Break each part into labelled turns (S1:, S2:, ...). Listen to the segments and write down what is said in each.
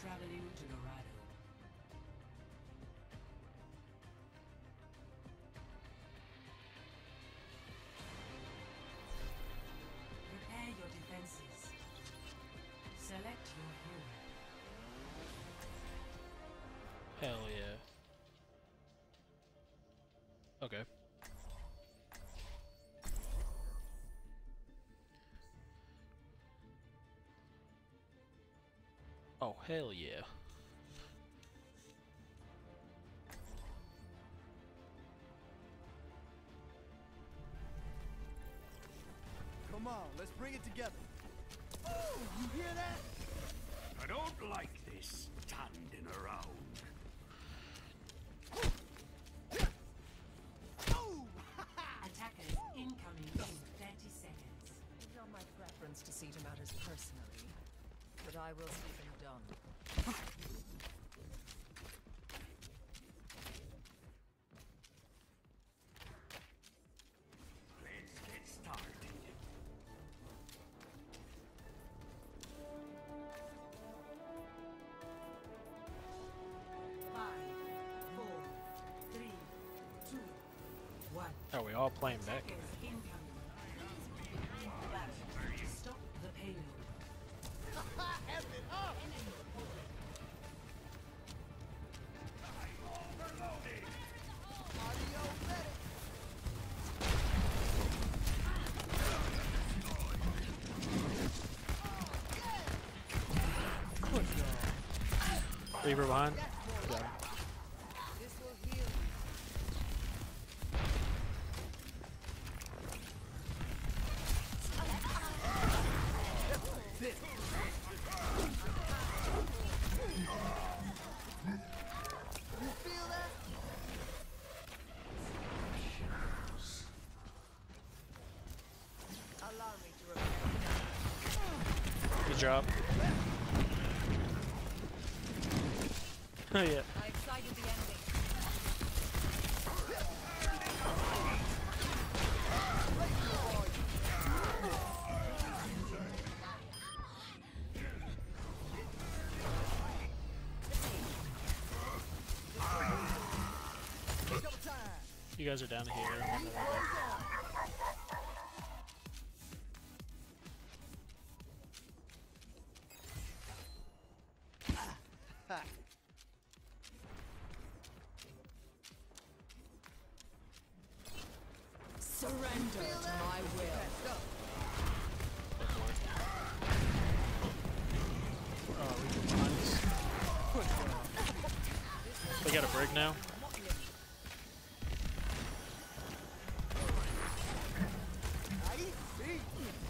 S1: traveling to Dorado. Prepare your defenses. Select your hero.
S2: Hell yeah. Okay. Oh, hell yeah.
S3: Come on, let's bring it together. Oh, you hear that?
S4: I don't like this standing around.
S3: Oh!
S1: Attackers incoming in 30 seconds.
S5: It's not my preference to see to matters personally, but I will see them done.
S4: Let's get started.
S1: Five, four, three, two, one.
S2: Are we all playing back?
S1: Attackers incoming. Stop the payload.
S3: F it up! Audio ready.
S2: Reaper behind. Yeah.
S5: This will heal you.
S3: You feel that?
S5: Allow me to repair.
S2: Good job. Oh yeah.
S5: I excited the enemy.
S3: Double time.
S2: You guys are down here. I'm on the way back.
S3: Ha.
S5: Surrender to my will.
S2: Oh, Reaper behind us. They got a break now.
S3: Ahí, sí.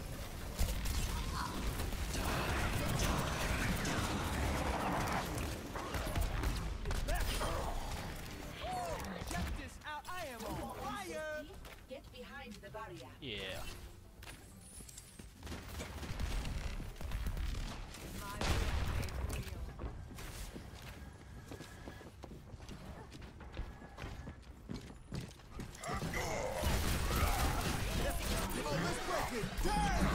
S3: Check this out. I am on fire.
S1: Get behind the barrier.
S2: Yeah.
S5: My will is real.
S3: Oh, let's break it. Turn.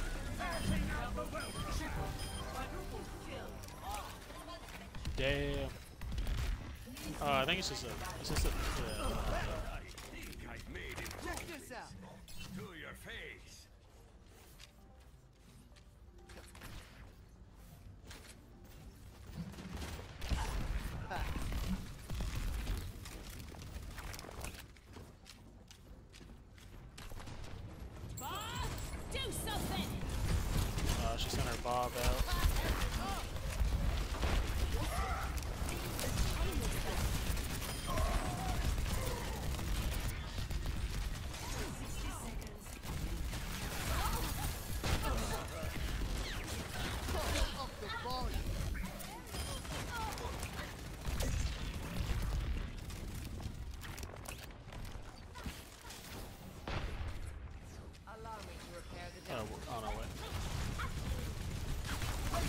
S2: Damn. I think it's just a. It's just a.
S4: I think I've made it
S3: Check this out.
S4: to your face.
S6: Bob, do something!
S2: She sent her bob out.
S3: Up the volume.
S5: Allow me to repair the
S2: Oh,
S5: damage.
S2: on our way.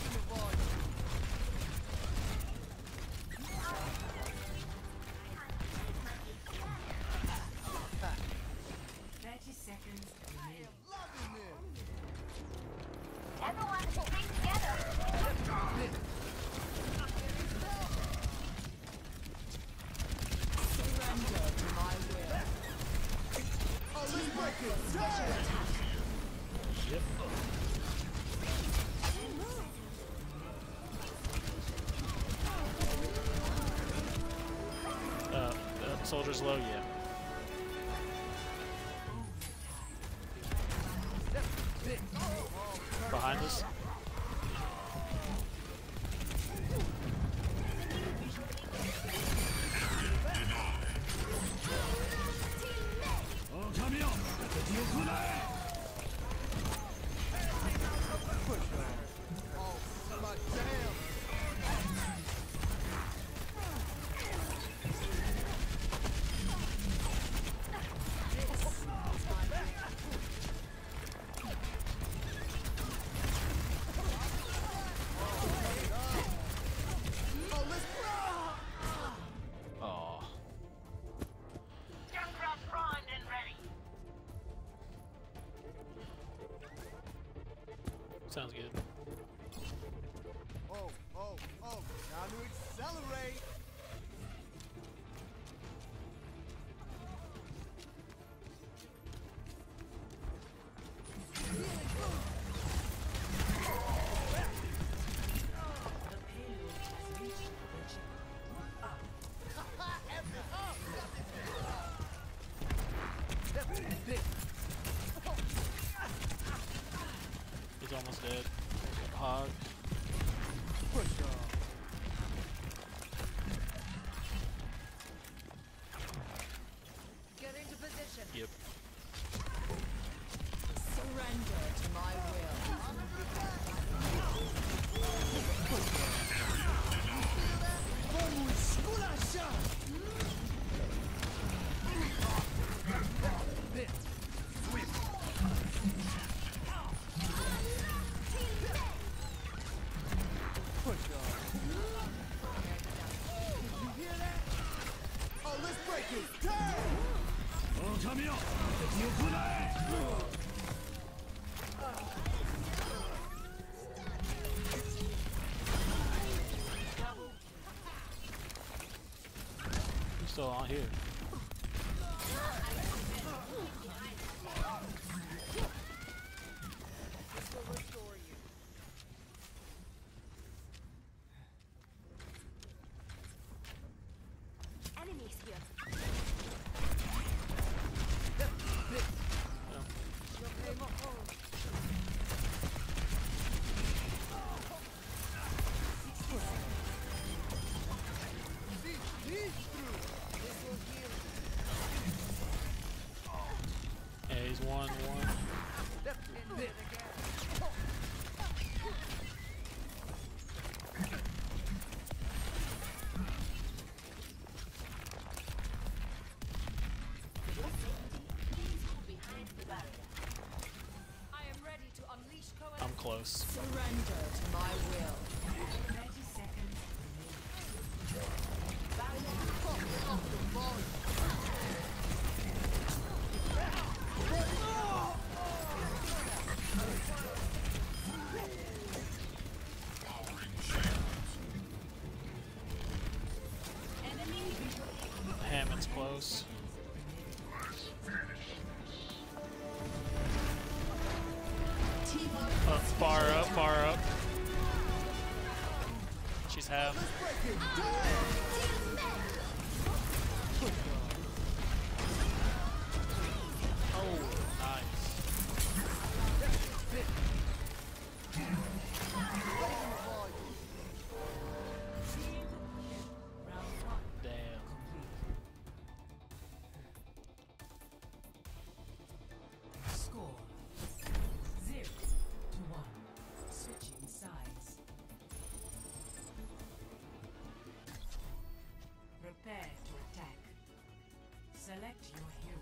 S2: Yep. Soldier's low, yeah. Behind us. Oh. Sounds good.
S3: Oh, time to accelerate.
S2: He's almost dead. Hog.
S3: Push off.
S5: Get into position.
S2: Yep.
S5: Surrender to my will.
S3: Vamos esculachar. Push off. You hear that? Oh, let's break it. Turn.
S2: He's still on here.
S5: This will restore you.
S6: Enemies here.
S5: You'll pay more home.
S3: See through.
S5: This will heal.
S2: Yeah, he's one.
S5: Into it again. I am ready to unleash coalition.
S2: I'm close.
S5: Surrender to my will.
S1: 30 seconds.
S2: Hammond's close. Far up. She's half.
S3: Break it. Turn.
S2: Oh, nice. Damn.
S1: Score 0-1. Switching sides. Prepare to attack. Select your hero.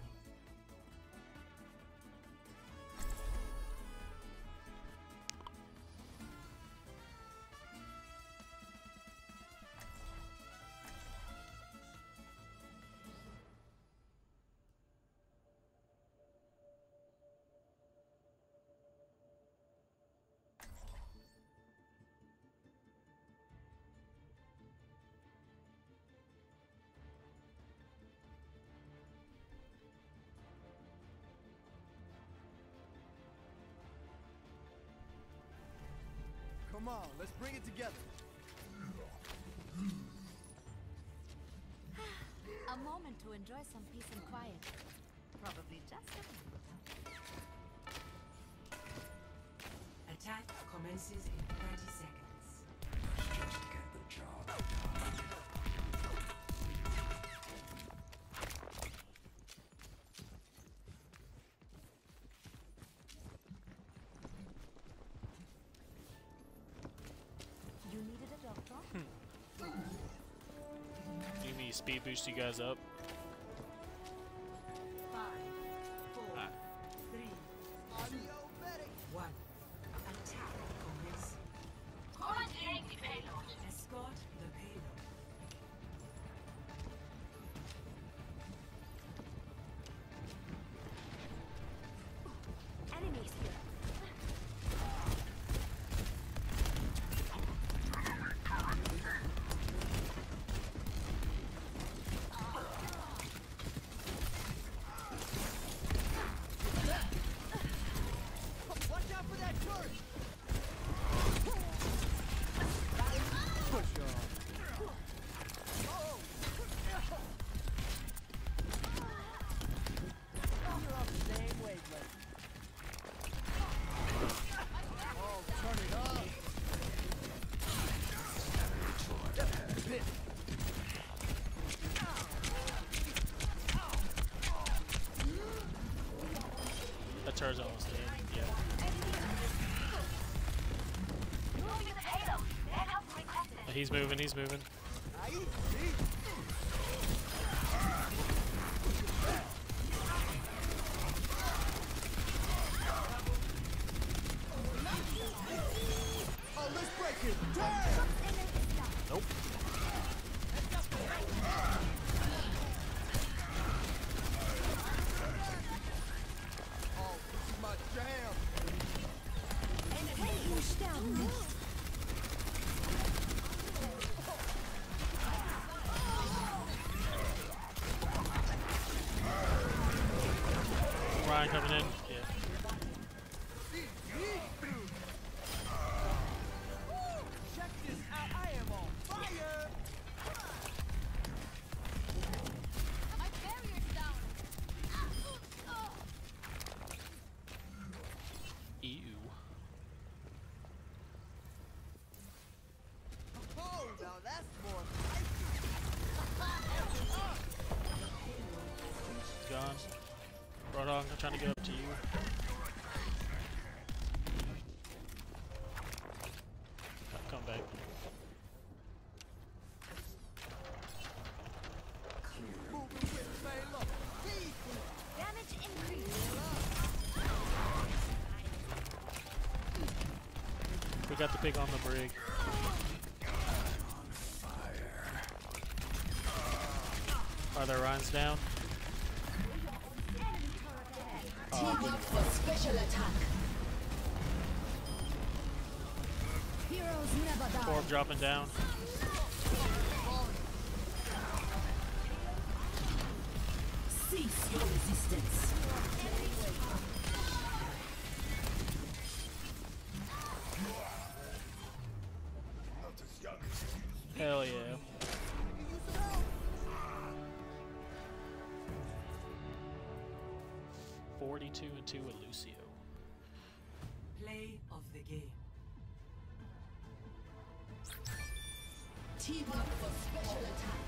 S3: Come on, let's bring it together.
S6: A moment to enjoy some peace and quiet. Probably just a moment.
S1: Attack commences in 30 seconds.
S4: Just get the job done.
S6: You needed a doctor?
S2: Do you need speed boost you guys up?
S1: 5, 4, 3,
S3: Audio medic.
S1: 1. Attack commencing.
S6: Coordinating the payload.
S1: Escort the payload.
S6: Enemies here.
S3: Watch out for that turret. Push on. Oh. You're on the same wavelength. Oh, turn it up. Hit.
S2: That turret's almost dead. Yeah. He's moving, he's moving.
S3: Aye, see? Oh, let's break it. Damn!
S2: Nope.
S3: Oh, this is my jam.
S2: Ryan coming in. Yeah.
S3: Check this out. I am on fire.
S6: My barrier's down.
S2: EU.
S3: Oh, now that's more
S2: Gone. Roadhog, I'm trying to get up to you. Come back.
S3: moving with Baylor.
S6: Damage increased.
S2: We got the pig on the brig. Are there Ryan's down?
S6: Team up for special attack. Heroes never die.
S2: Orb dropping down.
S6: Cease your resistance.
S2: Hell yeah. $42-2 with Lucio.
S1: Play of the game.
S6: Team up for special attack.